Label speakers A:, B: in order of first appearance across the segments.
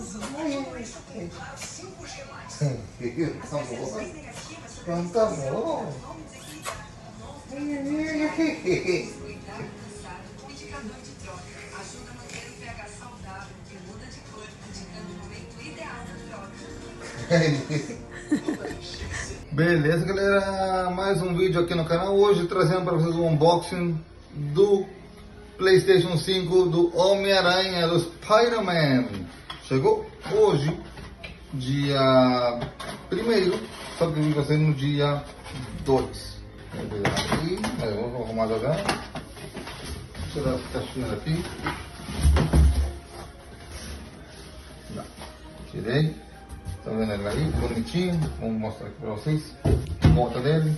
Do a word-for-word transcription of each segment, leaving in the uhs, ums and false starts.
A: Quanto amor. Beleza, galera, mais um vídeo aqui no canal. Hoje trazendo para vocês um unboxing do PlayStation cinco do Homem-Aranha, do Spider-Man. Chegou hoje, dia primeiro, só que vai ser no dia dois. Aqui, vamos arrumar já. Vou tirar as caixinhas aqui. Tirei. Tá vendo ele aí? Bonitinho. Vamos mostrar aqui pra vocês a volta dele.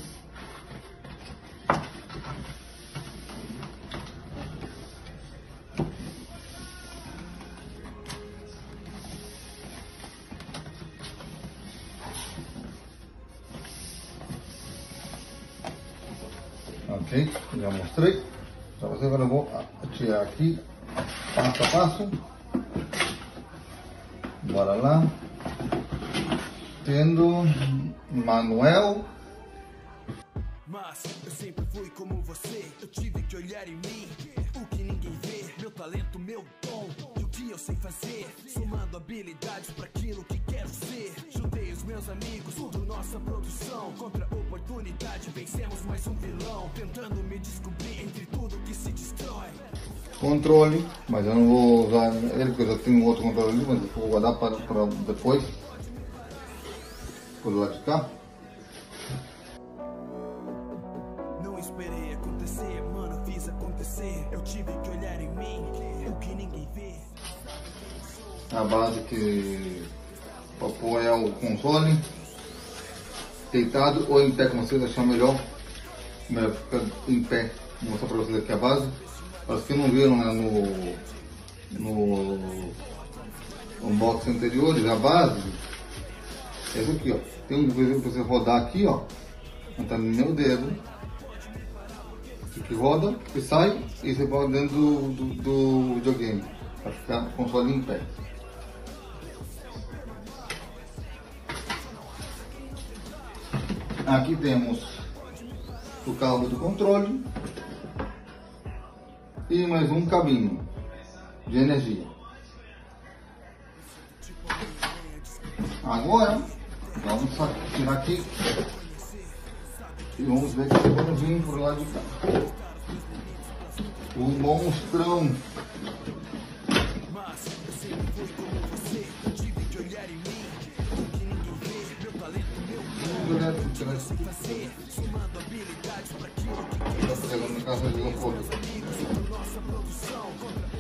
A: Ok, já mostrei pra você. Agora eu vou tirar aqui passo a passo. Bora lá. Tendo Manuel.
B: Mas eu sempre fui como você, eu tive que olhar em mim o que ninguém vê, meu talento, meu dom, e o que eu sei fazer, somando habilidades para aquilo que quero ser. Juntei os meus amigos, tudo nossa produção, contra a oportunidade vencemos mais um vilão, tentando me descobrir entre tudo que se destrói.
A: Controle, mas eu não vou usar ele porque eu já tenho outro controle ali, mas eu vou guardar para, para depois. Por lado de cá.
B: Não esperei acontecer, mano, fiz acontecer. Eu tive que olhar em mim, o que ninguém vê.
A: A base que apoia o console, deitado ou em pé, como vocês acharem melhor. Melhor ficar em pé. Vou mostrar para vocês aqui a base. Para os que não viram, né, no, no unboxing anterior, a base é essa aqui, ó. Tem um coisa para você rodar aqui, ó. Tá no meu dedo. Que roda, que sai e você pode dentro do, do, do videogame. Para ficar com o console em pé. Aqui temos o cabo do controle e mais um cabinho de energia. Agora vamos tirar aqui e vamos ver que vamos vir por lá de cá. O monstrão.
B: Mas eu sempre fui como você, eu tive que olhar em mim o que ninguém vê, meu talento, meu dom, o que eu sei fazer, somando habilidades para aquilo que quero ser.
A: Chegando no caso de isopor.
B: Nossa produção contra a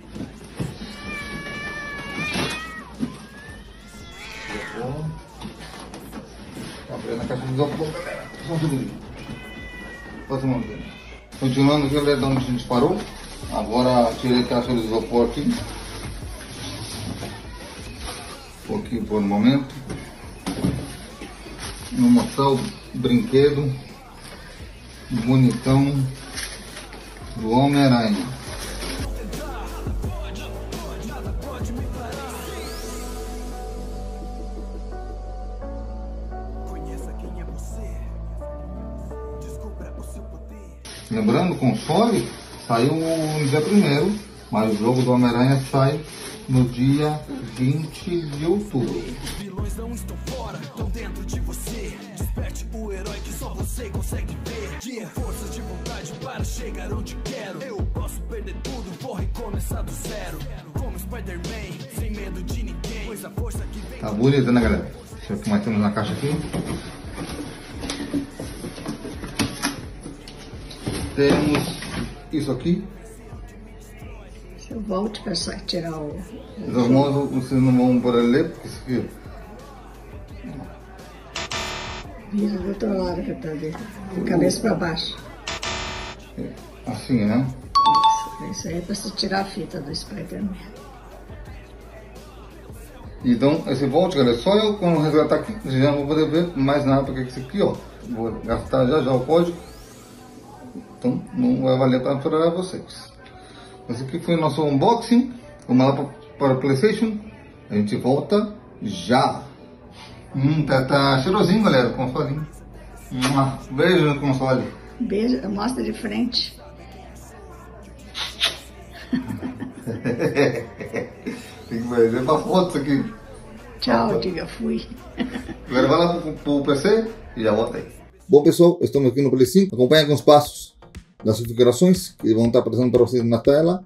A: oportunidade. Abrindo a caixa de isopor, galera. Só um segundinho. Passa a mão dele. Continuando aqui, olha de onde a gente parou. Agora tirei a caixa de isopor aqui. Um pouquinho por um momento. Vou mostrar o brinquedo bonitão do Homem-Aranha. Lembrando, o console saiu no dia primeiro, mas o jogo do Homem-Aranha sai no dia vinte de outubro.
B: Os vilões não estão fora, estão dentro de você. Desperte o herói que só você consegue ver. Tenho forças de vontade para chegar onde quero. Eu posso perder tudo, vou recomeçar do zero. Como Spider-Man, sem medo de ninguém. Pois a força que vem...
A: Tá bonito, né, galera? Deixa eu ver o que mais temos na caixa aqui. Temos isso aqui.
C: Se eu volto para só tirar o...
A: Os irmãos, vocês não vão poder ler, porque isso aqui...
C: Vira do outro lado que tá dele. De cabeça para baixo.
A: Assim, né?
C: Isso, isso aí é para você tirar a fita do Spider-Man.
A: Então, esse Volt, galera, só eu quando resgatar aqui, já não vou poder ver mais nada, porque isso aqui, ó, vou gastar já já o código. Então não vai valer para aturar vocês. Esse aqui foi o nosso unboxing. Vamos lá para o PlayStation. A gente volta já. Hum, tá, tá cheirosinho, galera, o consolinho. Um beijo no console.
C: Beijo, mostra de frente.
A: Tem que fazer pra foto isso aqui.
C: Tchau, diga fui.
A: Agora vai lá pro, pro P C e já volta aí. Bom, pessoal, estamos aqui no Play cinco. Acompanhem alguns passos das configurações que vão estar aparecendo para vocês na tela.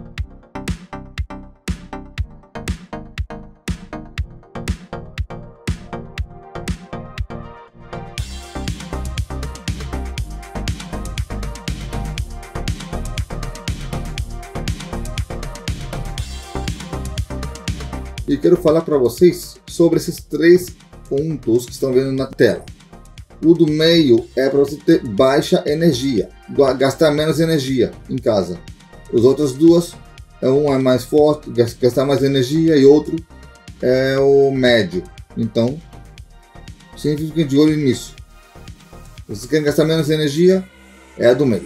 A: E quero falar para vocês sobre esses três pontos que estão vendo na tela. O do meio é para você ter baixa energia, gastar menos energia em casa. Os outros duas, um é mais forte, gastar mais energia, e outro é o médio. Então, sempre fiquem de olho nisso. Se vocês querem gastar menos energia, é a do meio.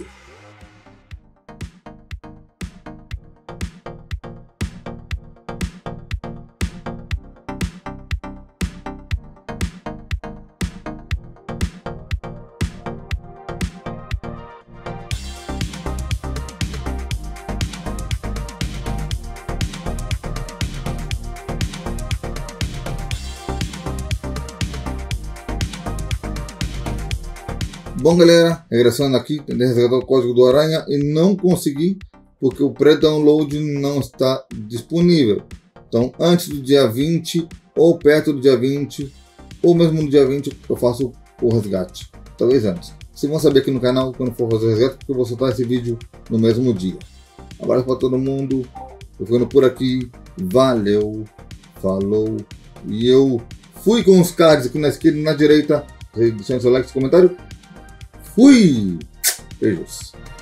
A: Bom, galera, regressando aqui, tentei resgatar o código do Aranha e não consegui porque o pré-download não está disponível. Então, antes do dia vinte ou perto do dia vinte ou mesmo no dia vinte eu faço o resgate, talvez antes. Vocês vão saber aqui no canal quando for fazer o resgate, porque eu vou soltar esse vídeo no mesmo dia. Abraço para todo mundo, eu ficando por aqui, valeu, falou, e eu fui com os cards aqui na esquerda e na direita. Deixem seu like e comentário. Fui! Beijos!